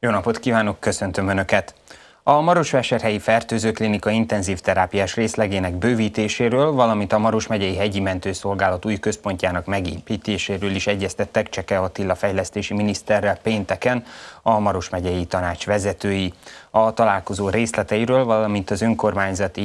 Jó napot kívánok, köszöntöm Önöket! A Marosvásárhelyi Fertőzőklinika intenzív terápiás részlegének bővítéséről, valamint a Maros megyei hegyi mentőszolgálat új központjának megépítéséről is egyeztettek Cseke Attila fejlesztési miniszterrel pénteken a Maros megyei tanács vezetői. A találkozó részleteiről, valamint az önkormányzat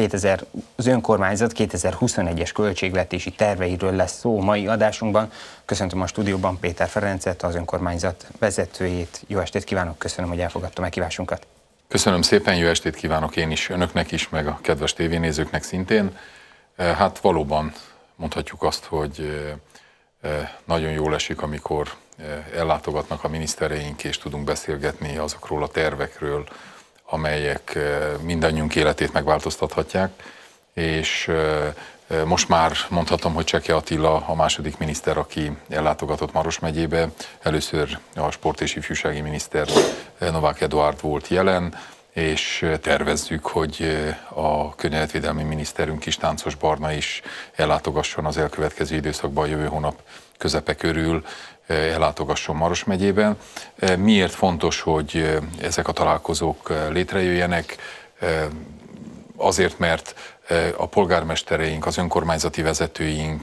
2021-es költségvetési terveiről lesz szó mai adásunkban. Köszöntöm a stúdióban Péter Ferencet, az önkormányzat vezetőjét. Jó estét kívánok, köszönöm, hogy elfogadta meghívásunkat. Köszönöm szépen, jó estét kívánok én is, önöknek is, meg a kedves tévénézőknek szintén. Hát valóban mondhatjuk azt, hogy nagyon jól esik, amikor ellátogatnak a minisztereink, és tudunk beszélgetni azokról a tervekről, amelyek mindannyiunk életét megváltoztathatják, és most már mondhatom, hogy Cseke Attila a második miniszter, aki ellátogatott Maros megyébe. Először a sport és ifjúsági miniszter Novák Eduárd volt jelen, és tervezzük, hogy a környezetvédelmi miniszterünk is, Táncos Barna is ellátogasson az elkövetkező időszakban, a jövő hónap közepe körül ellátogasson Maros megyében. Miért fontos, hogy ezek a találkozók létrejöjjenek? Azért, mert a polgármestereink, az önkormányzati vezetőink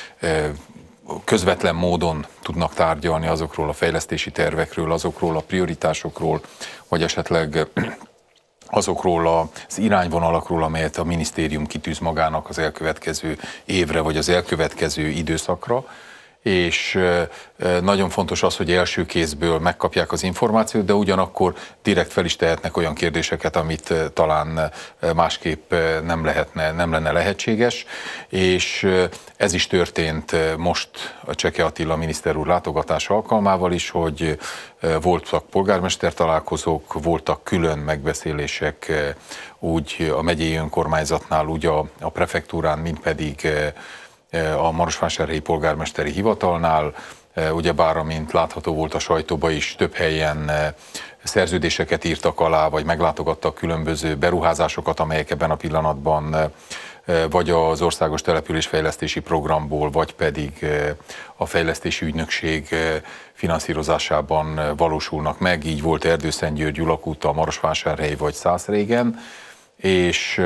közvetlen módon tudnak tárgyalni azokról a fejlesztési tervekről, azokról a prioritásokról, vagy esetleg azokról az irányvonalakról, amelyet a minisztérium kitűz magának az elkövetkező évre, vagy az elkövetkező időszakra. És nagyon fontos az, hogy első kézből megkapják az információt, de ugyanakkor direkt fel is tehetnek olyan kérdéseket, amit talán másképp nem lenne lehetséges, és ez is történt most a Cseke Attila miniszter úr látogatása alkalmával is, hogy voltak polgármester találkozók, voltak külön megbeszélések úgy a megyei önkormányzatnál, úgy a prefektúrán, mint pedig a Marosvásárhelyi polgármesteri hivatalnál, ugyebár, amint látható volt a sajtóban is, több helyen szerződéseket írtak alá, vagy meglátogattak különböző beruházásokat, amelyek ebben a pillanatban vagy az Országos Településfejlesztési Programból, vagy pedig a Fejlesztési Ügynökség finanszírozásában valósulnak meg. Így volt Erdőszentgyörgy, Gyulakúta, Marosvásárhely vagy Szászrégen. És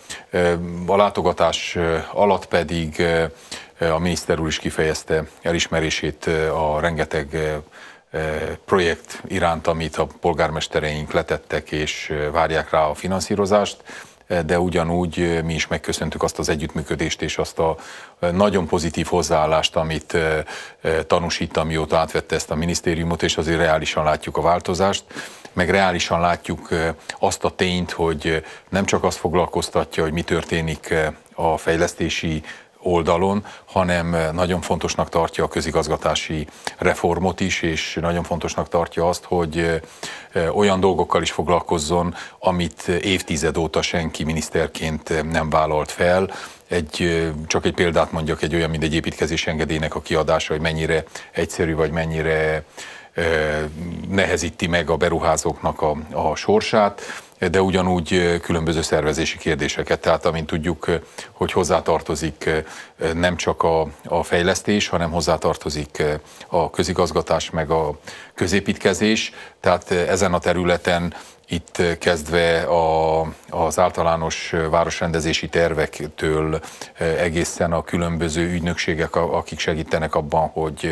a látogatás alatt pedig a miniszter úr is kifejezte elismerését a rengeteg projekt iránt, amit a polgármestereink letettek és várják rá a finanszírozást, de ugyanúgy mi is megköszöntük azt az együttműködést és azt a nagyon pozitív hozzáállást, amit tanúsít, amióta átvette ezt a minisztériumot, és azért reálisan látjuk a változást, meg reálisan látjuk azt a tényt, hogy nem csak azt foglalkoztatja, hogy mi történik a fejlesztési oldalon, hanem nagyon fontosnak tartja a közigazgatási reformot is, és nagyon fontosnak tartja azt, hogy olyan dolgokkal is foglalkozzon, amit évtized óta senki miniszterként nem vállalt fel. Csak egy példát mondjak, egy olyan, mint egy építkezési engedélynek a kiadása, hogy mennyire egyszerű, vagy mennyire nehezíti meg a beruházóknak a sorsát, de ugyanúgy különböző szervezési kérdéseket. Tehát amint tudjuk, hogy hozzátartozik nem csak a fejlesztés, hanem hozzátartozik a közigazgatás, meg a középítkezés. Tehát ezen a területen itt kezdve az általános városrendezési tervektől egészen a különböző ügynökségek, akik segítenek abban, hogy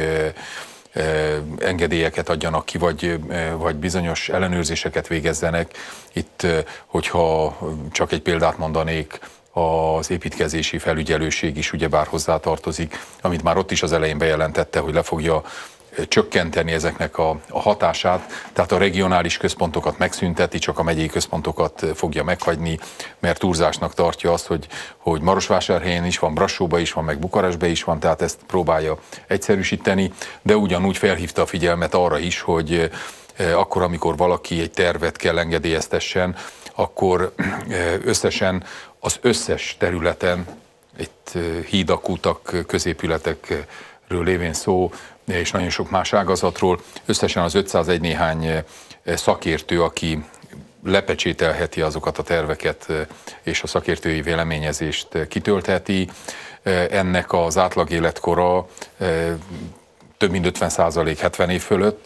engedélyeket adjanak ki, vagy bizonyos ellenőrzéseket végezzenek. Itt, hogyha csak egy példát mondanék, az építkezési felügyelőség is ugyebár hozzátartozik, amit már ott is az elején bejelentette, hogy le fogja csökkenteni ezeknek a hatását, tehát a regionális központokat megszünteti, csak a megyei központokat fogja meghagyni, mert túlzásnak tartja azt, hogy Marosvásárhelyen is van, Brassóban is van, meg Bukarestben is van, tehát ezt próbálja egyszerűsíteni, de ugyanúgy felhívta a figyelmet arra is, hogy akkor, amikor valaki egy tervet kell engedélyeztessen, akkor összesen az összes területen, itt hídak, utak, középületekről lévén szó, és nagyon sok más ágazatról, összesen az 501 néhány szakértő, aki lepecsételheti azokat a terveket, és a szakértői véleményezést kitöltheti. Ennek az átlag életkora több mint 50%, 70 év fölött,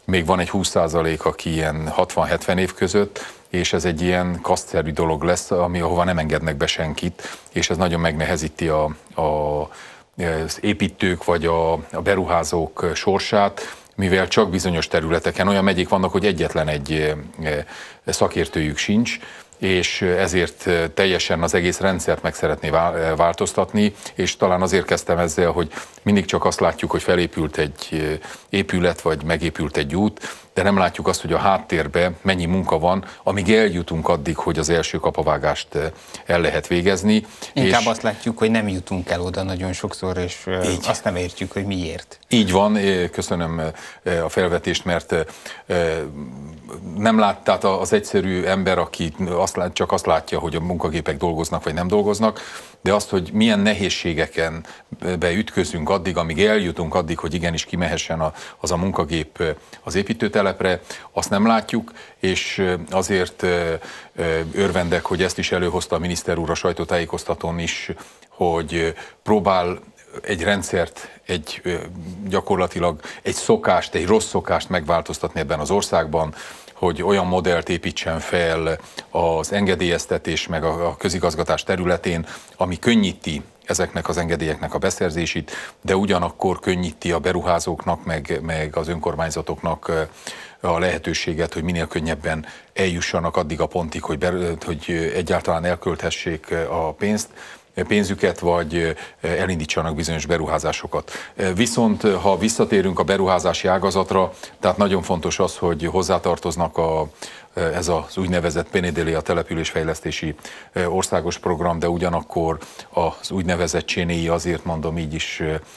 még van egy 20%, aki ilyen 60-70 év között, és ez egy ilyen kasztszerű dolog lesz, ahova nem engednek be senkit, és ez nagyon megnehezíti az építők vagy a beruházók sorsát, mivel csak bizonyos területeken olyan megyék vannak, hogy egyetlen egy szakértőjük sincs, és ezért teljesen az egész rendszert meg szeretné változtatni, és talán azért kezdtem ezzel, hogy mindig csak azt látjuk, hogy felépült egy épület, vagy megépült egy út, de nem látjuk azt, hogy a háttérben mennyi munka van, amíg eljutunk addig, hogy az első kapavágást el lehet végezni. Inkább és azt látjuk, hogy nem jutunk el oda nagyon sokszor, és így. Azt nem értjük, hogy miért. Így van, köszönöm a felvetést, mert nem lát, tehát az egyszerű ember, aki csak azt látja, hogy a munkagépek dolgoznak, vagy nem dolgoznak, de azt, hogy milyen nehézségeken beütközünk addig, amíg eljutunk addig, hogy igenis kimehessen az a munkagép az építőtelepre, azt nem látjuk, és azért örvendek, hogy ezt is előhozta a miniszter úr a sajtótájékoztatón is, hogy próbál egy rendszert, gyakorlatilag egy szokást, egy rossz szokást megváltoztatni ebben az országban, hogy olyan modellt építsen fel az engedélyeztetés meg a közigazgatás területén, ami könnyíti ezeknek az engedélyeknek a beszerzését, de ugyanakkor könnyíti a beruházóknak, meg az önkormányzatoknak a lehetőséget, hogy minél könnyebben eljussanak addig a pontig, hogy egyáltalán elkölthessék a pénzüket, vagy elindítsanak bizonyos beruházásokat. Viszont ha visszatérünk a beruházási ágazatra, tehát nagyon fontos az, hogy hozzátartoznak ez az úgynevezett PNDL, a településfejlesztési országos program, de ugyanakkor az úgynevezett csénéi, azért mondom így is,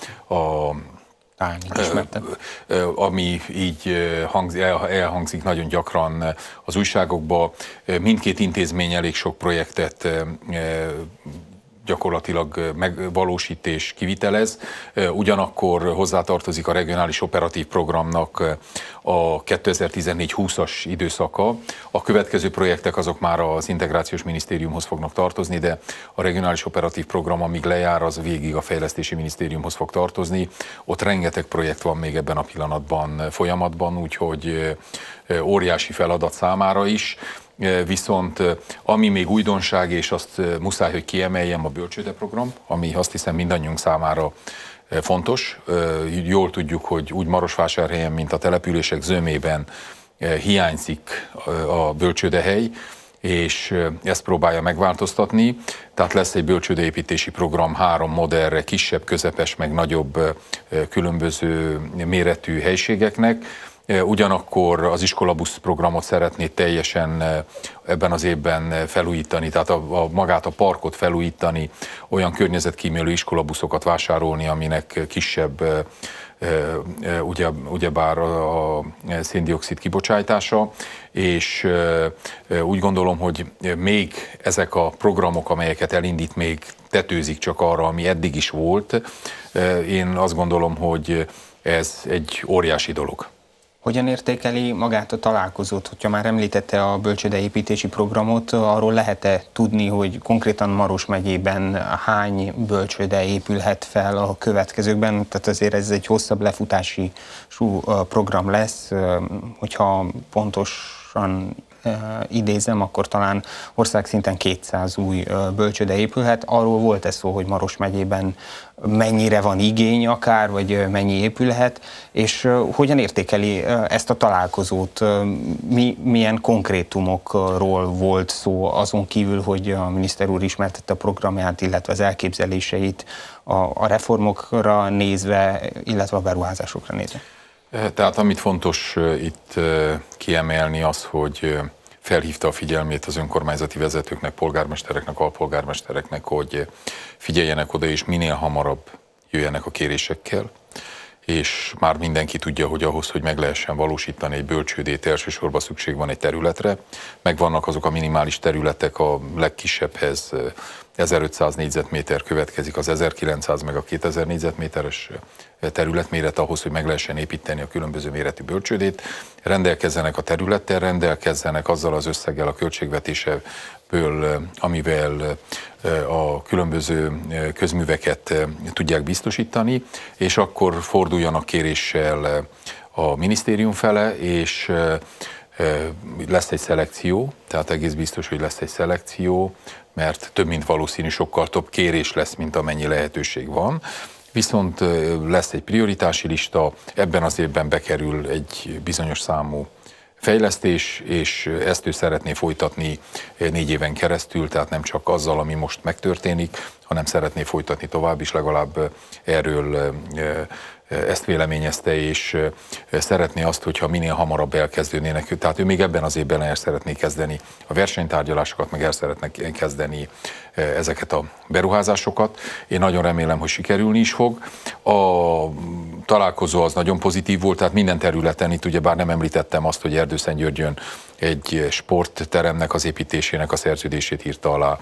ami így elhangzik nagyon gyakran az újságokban. Mindkét intézmény elég sok projektet gyakorlatilag megvalósít és kivitelez. Ugyanakkor hozzátartozik a regionális operatív programnak a 2014-20-as időszaka. A következő projektek azok már az Integrációs Minisztériumhoz fognak tartozni, de a regionális operatív program, amíg lejár, az végig a Fejlesztési Minisztériumhoz fog tartozni. Ott rengeteg projekt van még ebben a pillanatban folyamatban, úgyhogy óriási feladat számára is. Viszont ami még újdonság, és azt muszáj, hogy kiemeljem, a bölcsődeprogram, ami azt hiszem mindannyiunk számára fontos. Jól tudjuk, hogy úgy Marosvásárhelyen, mint a települések zömében hiányzik a bölcsődehely, és ezt próbálja megváltoztatni. Tehát lesz egy bölcsődeépítési program 3 modellre, kisebb, közepes, meg nagyobb különböző méretű helységeknek. Ugyanakkor az iskolabusz programot szeretné teljesen ebben az évben felújítani, tehát magát a parkot felújítani, olyan környezetkímélő iskolabuszokat vásárolni, aminek kisebb ugyebár a széndioxid kibocsátása, és úgy gondolom, hogy még ezek a programok, amelyeket elindít, még tetőzik csak arra, ami eddig is volt. Én azt gondolom, hogy ez egy óriási dolog. Hogyan értékeli magát a találkozót? Hogyha már említette a bölcsődeépítési programot, arról lehet-e tudni, hogy konkrétan Maros megyében hány bölcsőde épülhet fel a következőkben? Tehát azért ez egy hosszabb lefutási program lesz, hogyha pontosan idézem, akkor talán országszinten 200 új bölcsőde épülhet. Arról volt szó, hogy Maros megyében mennyire van igény akár, vagy mennyi épülhet, és hogyan értékeli ezt a találkozót? Milyen konkrétumokról volt szó, azon kívül, hogy a miniszter úr ismertette a programját, illetve az elképzeléseit a reformokra nézve, illetve a beruházásokra nézve? Tehát amit fontos itt kiemelni az, hogy felhívta a figyelmét az önkormányzati vezetőknek, polgármestereknek, alpolgármestereknek, hogy figyeljenek oda és minél hamarabb jöjjenek a kérésekkel, és már mindenki tudja, hogy ahhoz, hogy meg lehessen valósítani egy bölcsődét, elsősorban szükség van egy területre. Megvannak azok a minimális területek, a legkisebbhez 1500 négyzetméter következik, az 1900 meg a 2000 négyzetméteres területméret ahhoz, hogy meg lehessen építeni a különböző méretű bölcsődét. Rendelkezzenek a területtel, rendelkezzenek azzal az összeggel a költségvetéseből, amivel a különböző közműveket tudják biztosítani, és akkor forduljanak kéréssel a minisztérium fele, és lesz egy szelekció, tehát egész biztos, hogy lesz egy szelekció, mert több mint valószínű, sokkal több kérés lesz, mint amennyi lehetőség van. Viszont lesz egy prioritási lista, ebben az évben bekerül egy bizonyos számú fejlesztés, és ezt ő szeretné folytatni 4 éven keresztül, tehát nem csak azzal, ami most megtörténik, hanem szeretné folytatni tovább is, legalább erről ezt véleményezte, és szeretné azt, hogyha minél hamarabb elkezdődnének. Tehát ő még ebben az évben el szeretné kezdeni a versenytárgyalásokat, meg el szeretne kezdeni ezeket a beruházásokat. Én nagyon remélem, hogy sikerülni is fog. A találkozó az nagyon pozitív volt, tehát minden területen, itt ugyebár nem említettem azt, hogy Erdőszentgyörgyön egy sportteremnek az építésének a szerződését írta alá,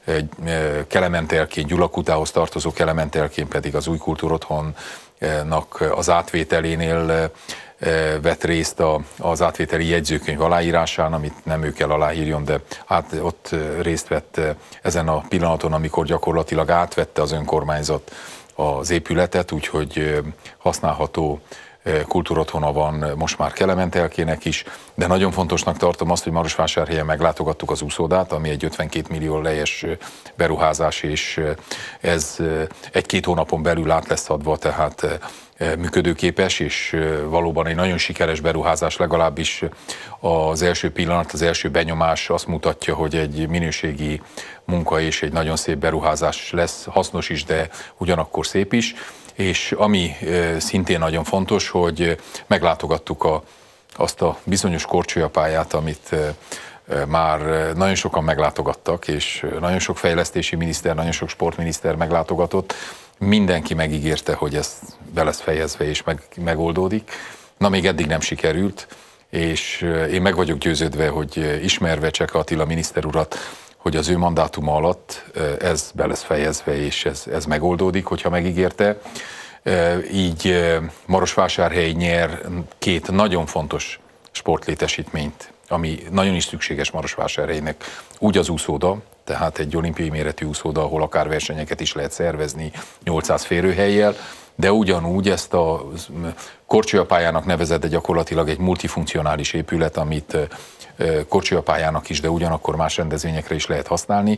Kelemen-térként, Gyulakutához tartozó Kelemen-térként pedig az Új Kultúrotthonnak az átvételénél vett részt az átvételi jegyzőkönyv aláírásán, amit nem ő kell aláírjon, de ott részt vett ezen a pillanaton, amikor gyakorlatilag átvette az önkormányzat az épületet, úgyhogy használható kultúrotthona van most már Kelemen-térkének is, de nagyon fontosnak tartom azt, hogy Marosvásárhelyen meglátogattuk az úszódát, ami egy 52 millió lejes beruházás, és ez 1-2 hónapon belül át lesz adva, tehát működőképes, és valóban egy nagyon sikeres beruházás, legalábbis az első pillanat, az első benyomás azt mutatja, hogy egy minőségi munka és egy nagyon szép beruházás lesz, hasznos is, de ugyanakkor szép is. És ami szintén nagyon fontos, hogy meglátogattuk azt a bizonyos korcsolyapályát, amit már nagyon sokan meglátogattak, és nagyon sok fejlesztési miniszter, nagyon sok sportminiszter meglátogatott. Mindenki megígérte, hogy ez be lesz fejezve és megoldódik. Na, még eddig nem sikerült, és én meg vagyok győződve, hogy ismerve Cseke Attila miniszter urat, hogy az ő mandátuma alatt ez be lesz fejezve, és ez megoldódik, hogyha megígérte. Így Marosvásárhely nyer 2 nagyon fontos sportlétesítményt, ami nagyon is szükséges Marosvásárhelynek. Úgy az úszóda, tehát egy olimpiai méretű úszóda, ahol akár versenyeket is lehet szervezni 800 férőhellyel, de ugyanúgy ezt a korcsolyapályának nevezett, de gyakorlatilag egy multifunkcionális épület, amit korcsolyapályának is, de ugyanakkor más rendezvényekre is lehet használni.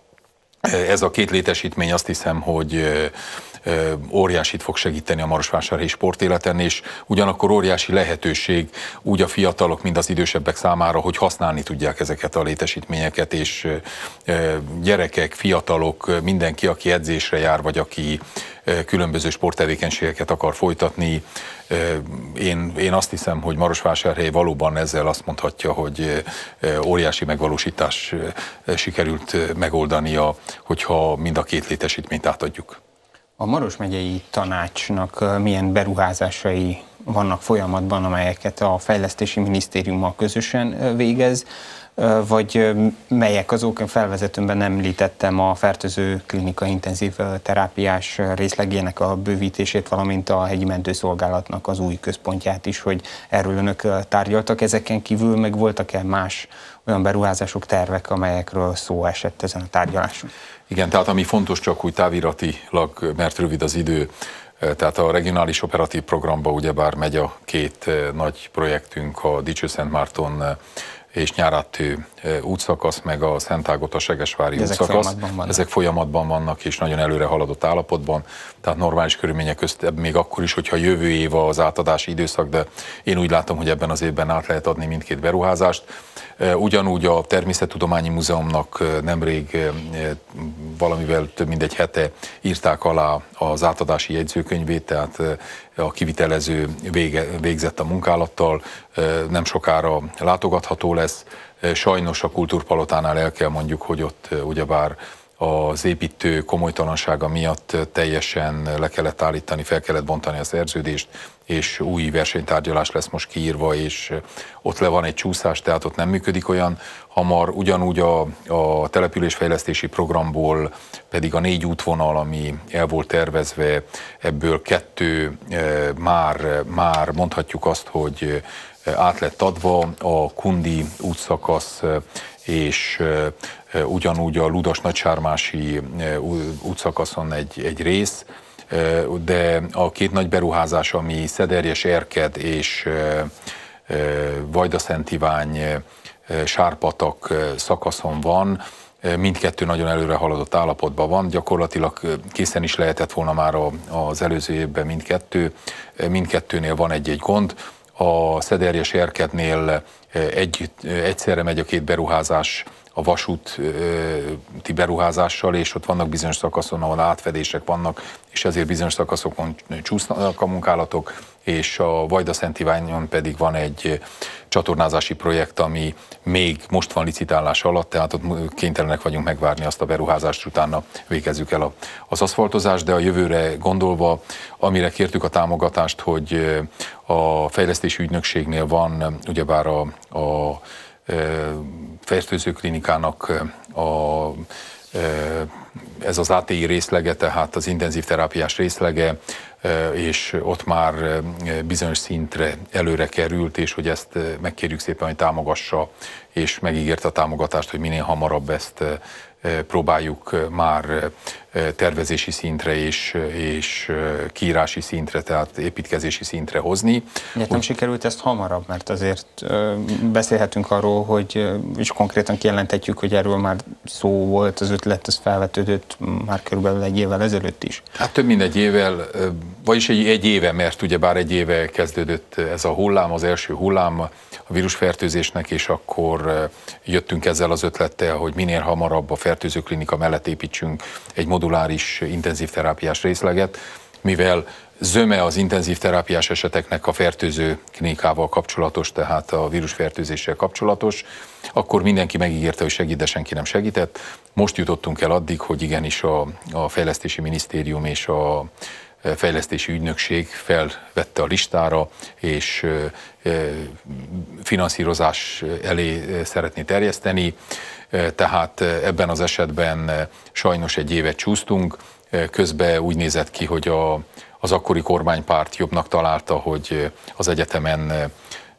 Ez a 2 létesítmény azt hiszem, hogy óriásit fog segíteni a marosvásárhelyi sportéleten, és ugyanakkor óriási lehetőség úgy a fiatalok, mint az idősebbek számára, hogy használni tudják ezeket a létesítményeket, és gyerekek, fiatalok, mindenki, aki edzésre jár, vagy aki különböző sporttevékenységeket akar folytatni. Én azt hiszem, hogy Marosvásárhely valóban ezzel azt mondhatja, hogy óriási megvalósítás sikerült megoldania, hogyha mind a 2 létesítményt átadjuk. A Maros megyei tanácsnak milyen beruházásai vannak folyamatban, amelyeket a fejlesztési minisztériummal közösen végez, vagy melyek azok? Felvezetőmben említettem a fertőző klinika intenzív terápiás részlegének a bővítését, valamint a hegyi mentőszolgálatnak az új központját is, hogy erről önök tárgyaltak. Ezeken kívül meg voltak-e más olyan beruházások, tervek, amelyekről szó esett ezen a tárgyaláson? Igen, tehát ami fontos, csak úgy táviratilag, mert rövid az idő, tehát a regionális operatív programba ugyebár megy a 2 nagy projektünk, a Dicsőszentmárton és Nyáráttő útszakasz, meg a Szent Ágota Segesvári útszakasz. Ezek folyamatban vannak, és nagyon előre haladott állapotban, tehát normális körülmények közt, még akkor is, hogyha jövő év az átadási időszak, de én úgy látom, hogy ebben az évben át lehet adni mindkét beruházást. Ugyanúgy a Természettudományi Múzeumnak nemrég valamivel több mint egy hete írták alá az átadási jegyzőkönyvét, tehát a kivitelező végzett a munkálattal, nem sokára látogatható lesz. Sajnos a Kultúrpalotánál el kell mondjuk, hogy ott ugyebár az építő komolytalansága miatt teljesen le kellett állítani, fel kellett bontani a szerződést, és új versenytárgyalás lesz most kiírva, és ott le van egy csúszás, tehát ott nem működik olyan hamar. Ugyanúgy a településfejlesztési programból pedig a 4 útvonal, ami el volt tervezve, ebből 2 már mondhatjuk azt, hogy át lett adva, a Kundi útszakasz és ugyanúgy a Ludas-Nagysármási útszakaszon egy rész de a két nagy beruházás, ami Szederjes-Erked és Vajda-Szentivány Sárpatak szakaszon van, mindkettő nagyon előre haladott állapotban van, gyakorlatilag készen is lehetett volna már az előző évben mindkettőnél van egy-egy gond. A Szederjes-Erkednél egyszerre megy a két beruházás a vasúti beruházással, és ott vannak bizonyos szakaszon, ahol átfedések vannak, és ezért bizonyos szakaszokon csúsznak a munkálatok, és a Vajda-Szentiványon pedig van egy csatornázási projekt, ami még most van licitálás alatt, tehát ott kénytelenek vagyunk megvárni azt a beruházást, utána végezzük el az aszfaltozást, de a jövőre gondolva, amire kértük a támogatást, hogy a fejlesztési ügynökségnél van ugyebár a fertőzőklinikának ez az ATI részlege, tehát az intenzív terápiás részlege, és ott már bizonyos szintre előre került, és hogy ezt megkérjük szépen, hogy támogassa, és megígérte a támogatást, hogy minél hamarabb ezt próbáljuk már tervezési szintre és kiírási szintre, tehát építkezési szintre hozni. Miért nem sikerült ezt hamarabb? Mert azért beszélhetünk arról, hogy és konkrétan kijelenthetjük, hogy erről már szó volt, az ötlet, az felvetődött már körülbelül egy évvel ezelőtt is. Hát több mint egy évvel, vagyis egy éve, mert ugyebár egy éve kezdődött ez a hullám, az első hullám a vírusfertőzésnek, és akkor jöttünk ezzel az ötlettel, hogy minél hamarabb a fertőzőklinika mellett építsünk egy moduláris intenzív terápiás részleget, mivel zöme az intenzív terápiás eseteknek a fertőző klinikával kapcsolatos, tehát a vírusfertőzéssel kapcsolatos, akkor mindenki megígérte, hogy segít, de senki nem segített. Most jutottunk el addig, hogy igenis a Fejlesztési Minisztérium és a Fejlesztési Ügynökség felvette a listára, és finanszírozás elé szeretné terjeszteni, tehát ebben az esetben sajnos egy évet csúsztunk, közben úgy nézett ki, hogy az akkori kormánypárt jobbnak találta, hogy az egyetemen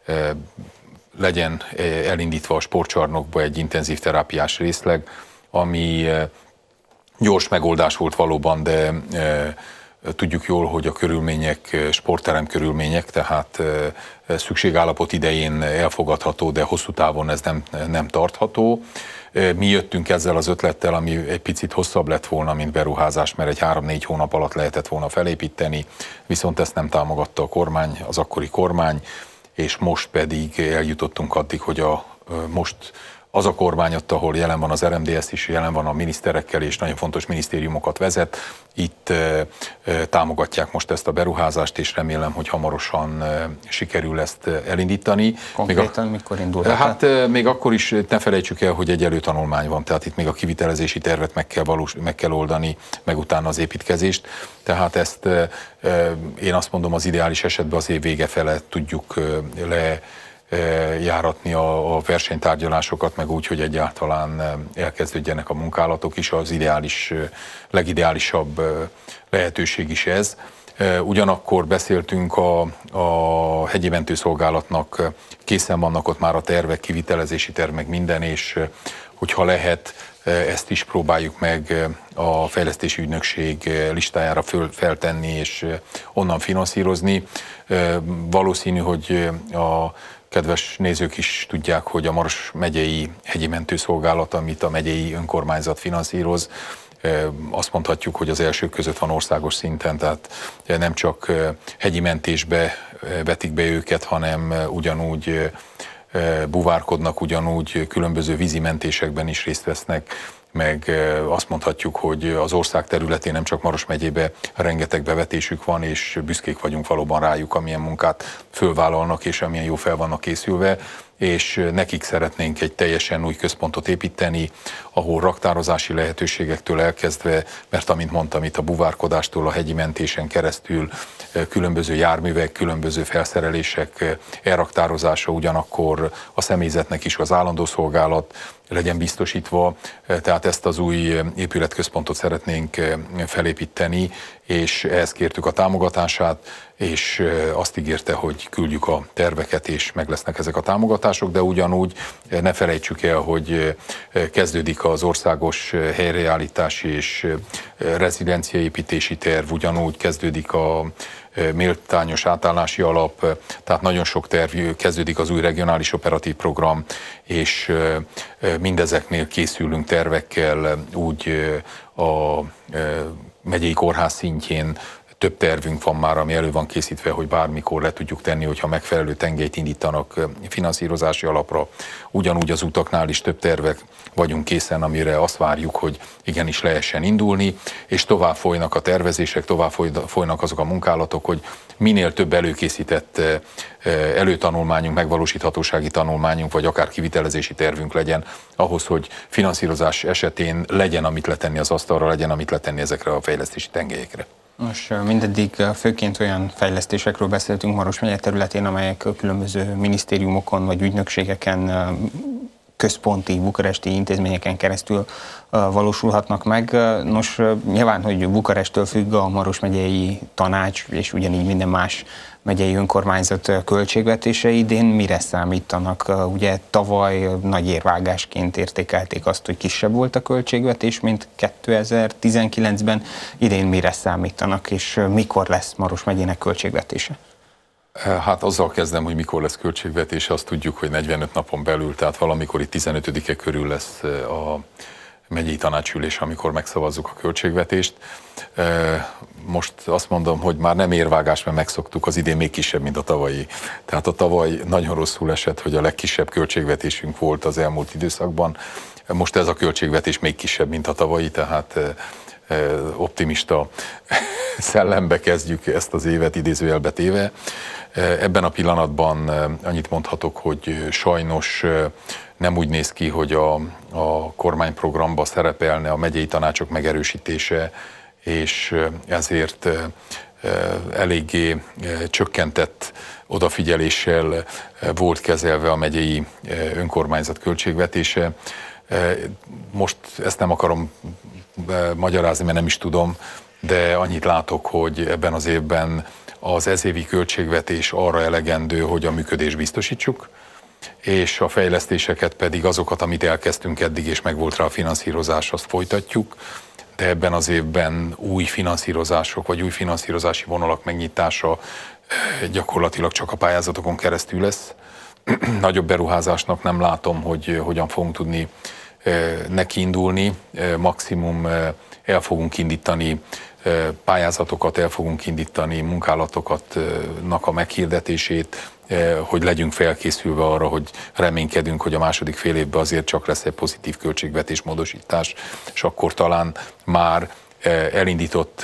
legyen elindítva a sportcsarnokba egy intenzív terápiás részleg, ami gyors megoldás volt valóban, de tudjuk jól, hogy a körülmények, sportterem körülmények, tehát szükségállapot idején elfogadható, de hosszú távon ez nem tartható. Mi jöttünk ezzel az ötlettel, ami egy picit hosszabb lett volna, mint beruházás, mert egy 3-4 hónap alatt lehetett volna felépíteni, viszont ezt nem támogatta a kormány, az akkori kormány, és most pedig eljutottunk addig, hogy most az a kormány ott, ahol jelen van az RMDSZ is, jelen van a miniszterekkel, és nagyon fontos minisztériumokat vezet, itt támogatják most ezt a beruházást, és remélem, hogy hamarosan sikerül ezt elindítani. Konkrétan mikor indulhat? Hát még akkor is ne felejtsük el, hogy egy előtanulmány van, tehát itt még a kivitelezési tervet meg kell oldani, meg utána az építkezést. Tehát ezt én azt mondom, az ideális esetben az év vége fele tudjuk járatni a versenytárgyalásokat, meg úgy, hogy egyáltalán elkezdődjenek a munkálatok is, az legideálisabb lehetőség is ez. Ugyanakkor beszéltünk a hegyi mentőszolgálatnak, készen vannak ott már a tervek, kivitelezési terv, meg minden, és hogyha lehet, ezt is próbáljuk meg a fejlesztési ügynökség listájára feltenni, és onnan finanszírozni. Valószínű, hogy a kedves nézők is tudják, hogy a Maros megyei hegyi mentőszolgálat, amit a megyei önkormányzat finanszíroz, azt mondhatjuk, hogy az elsők között van országos szinten, tehát nem csak hegyi mentésbe vetik be őket, hanem ugyanúgy buvárkodnak, ugyanúgy különböző vízimentésekben is részt vesznek, meg azt mondhatjuk, hogy az ország területén, nem csak Maros megyébe rengeteg bevetésük van, és büszkék vagyunk valóban rájuk, amilyen munkát fölvállalnak, és amilyen jó fel vannak készülve, és nekik szeretnénk egy teljesen új központot építeni, ahol raktározási lehetőségektől elkezdve, mert amint mondtam, itt a buvárkodástól a hegyi mentésen keresztül különböző járművek, különböző felszerelések elraktározása, ugyanakkor a személyzetnek is az állandó szolgálat legyen biztosítva, tehát ezt az új épületközpontot szeretnénk felépíteni, és ehhez kértük a támogatását, és azt ígérte, hogy küldjük a terveket, és meg lesznek ezek a támogatások, de ugyanúgy ne felejtsük el, hogy kezdődik az országos helyreállítási és rezilienciaépítési terv, ugyanúgy kezdődik a méltányos átállási alap, tehát nagyon sok terv, kezdődik az új regionális operatív program, és mindezeknél készülünk tervekkel, úgy a megyei kórház szintjén több tervünk van már, ami elő van készítve, hogy bármikor le tudjuk tenni, hogyha megfelelő tengelyt indítanak finanszírozási alapra. Ugyanúgy az utaknál is több tervek vagyunk készen, amire azt várjuk, hogy igenis lehessen indulni, és tovább folynak a tervezések, tovább folynak azok a munkálatok, hogy minél több előkészített előtanulmányunk, megvalósíthatósági tanulmányunk, vagy akár kivitelezési tervünk legyen, ahhoz, hogy finanszírozás esetén legyen, amit letenni az asztalra, legyen, amit letenni ezekre a fejlesztési tengelyekre. Most mindeddig főként olyan fejlesztésekről beszéltünk Maros megye területén, amelyek különböző minisztériumokon vagy ügynökségeken, központi, bukaresti intézményeken keresztül valósulhatnak meg. Nos, nyilván, hogy Bukaresttől függ a Maros megyei tanács, és ugyanígy minden más megyei önkormányzat költségvetése. Idén mire számítanak? Ugye tavaly nagy érvágásként értékelték azt, hogy kisebb volt a költségvetés, mint 2019-ben. Idén mire számítanak, és mikor lesz Maros megyének költségvetése? Hát azzal kezdem, hogy mikor lesz költségvetése, azt tudjuk, hogy 45 napon belül, tehát valamikor itt 15-e körül lesz a megyei tanácsülés, amikor megszavazzuk a költségvetést. Most azt mondom, hogy már nem érvágás, mert megszoktuk, az idén még kisebb, mint a tavalyi. Tehát a tavaly nagyon rosszul esett, hogy a legkisebb költségvetésünk volt az elmúlt időszakban. Most ez a költségvetés még kisebb, mint a tavalyi, tehát optimista szellembe kezdjük ezt az évet idézőjelbe téve. Ebben a pillanatban annyit mondhatok, hogy sajnos nem úgy néz ki, hogy a kormányprogramba szerepelne a megyei tanácsok megerősítése, és ezért eléggé csökkentett odafigyeléssel volt kezelve a megyei önkormányzat költségvetése. Most ezt nem akarom magyarázni, mert nem is tudom, de annyit látok, hogy ebben az évben az ezévi költségvetés arra elegendő, hogy a működést biztosítsuk, és a fejlesztéseket pedig azokat, amit elkezdtünk eddig, és megvolt rá a finanszírozás, azt folytatjuk, de ebben az évben új finanszírozások, vagy új finanszírozási vonalak megnyitása gyakorlatilag csak a pályázatokon keresztül lesz. Nagyobb beruházásnak nem látom, hogy hogyan fogunk tudni nekiindulni, maximum el fogunk indítani pályázatokat, el fogunk indítani munkálatoknak a meghirdetését, hogy legyünk felkészülve arra, hogy reménykedünk, hogy a második fél évben azért csak lesz egy pozitív költségvetésmódosítás, és akkor talán már elindított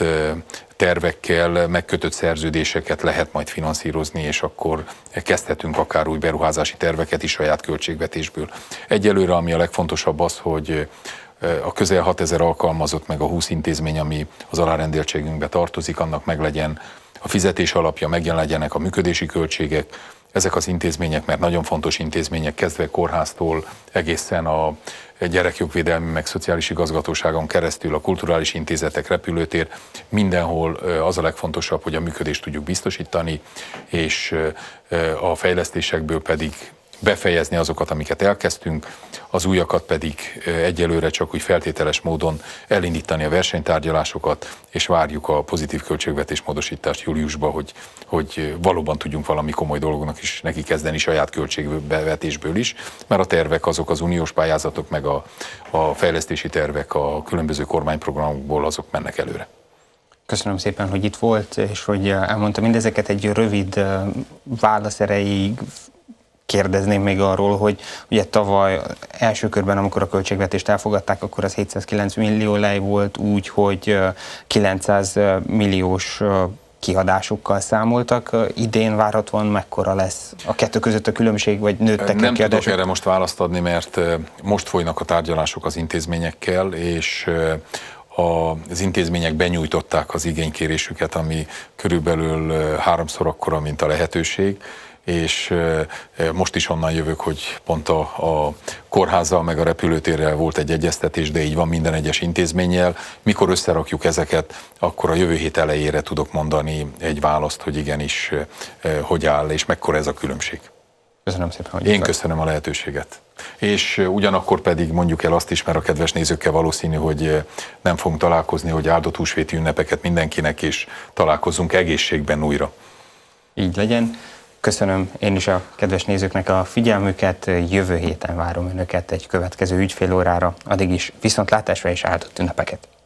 tervekkel, megkötött szerződéseket lehet majd finanszírozni, és akkor kezdhetünk akár új beruházási terveket is saját költségvetésből. Egyelőre, ami a legfontosabb az, hogy a közel 6000 alkalmazott, meg a 20 intézmény, ami az alárendeltségünkbe tartozik, annak meglegyen a fizetés alapja, megjelenjenek a működési költségek. Ezek az intézmények, mert nagyon fontos intézmények, kezdve kórháztól egészen a gyerekjogvédelmi, meg szociális igazgatóságon keresztül, a kulturális intézetek, repülőtér, mindenhol az a legfontosabb, hogy a működést tudjuk biztosítani, és a fejlesztésekből pedig befejezni azokat, amiket elkezdtünk, az újakat pedig egyelőre csak úgy feltételes módon elindítani a versenytárgyalásokat, és várjuk a pozitív költségvetésmódosítást júliusban, hogy valóban tudjunk valami komoly dolognak is neki kezdeni saját költségvetésből is, mert a tervek azok az uniós pályázatok, meg a fejlesztési tervek a különböző kormányprogramokból azok mennek előre. Köszönöm szépen, hogy itt volt, és hogy elmondta mindezeket. Egy rövid válasz erejéig kérdezném még arról, hogy ugye tavaly első körben, amikor a költségvetést elfogadták, akkor az 709 millió lej volt úgy, hogy 900 milliós kiadásokkal számoltak. Idén várhatóan mekkora lesz a kettő között a különbség, vagy nőttek a kiadások? Nem tudok erre most választ adni, mert most folynak a tárgyalások az intézményekkel, és az intézmények benyújtották az igénykérésüket, ami körülbelül 3-szor akkora, mint a lehetőség, és most is onnan jövök, hogy pont a kórházzal meg a repülőtérrel volt egy egyeztetés, de így van minden egyes intézménnyel. Mikor összerakjuk ezeket, akkor a jövő hét elejére tudok mondani egy választ, hogy igenis hogy áll, és mekkora ez a különbség. Köszönöm szépen, hogy Én köszönöm a lehetőséget. És ugyanakkor pedig mondjuk el azt is, mert a kedves nézőkkel valószínű, hogy nem fogunk találkozni, hogy áldott húsvéti ünnepeket mindenkinek, és találkozunk egészségben újra. Így legyen. Köszönöm én is a kedves nézőknek a figyelmüket, jövő héten várom önöket egy következő ügyfélórára, addig is viszontlátásra és áldott ünnepeket!